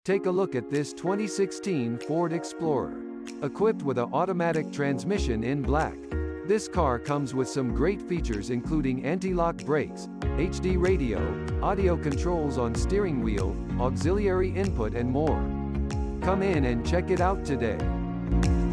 Take a look at this 2016 Ford Explorer. Equipped with an automatic transmission in black, this car comes with some great features including anti-lock brakes, HD radio, audio controls on steering wheel, auxiliary input and more. Come in and check it out today.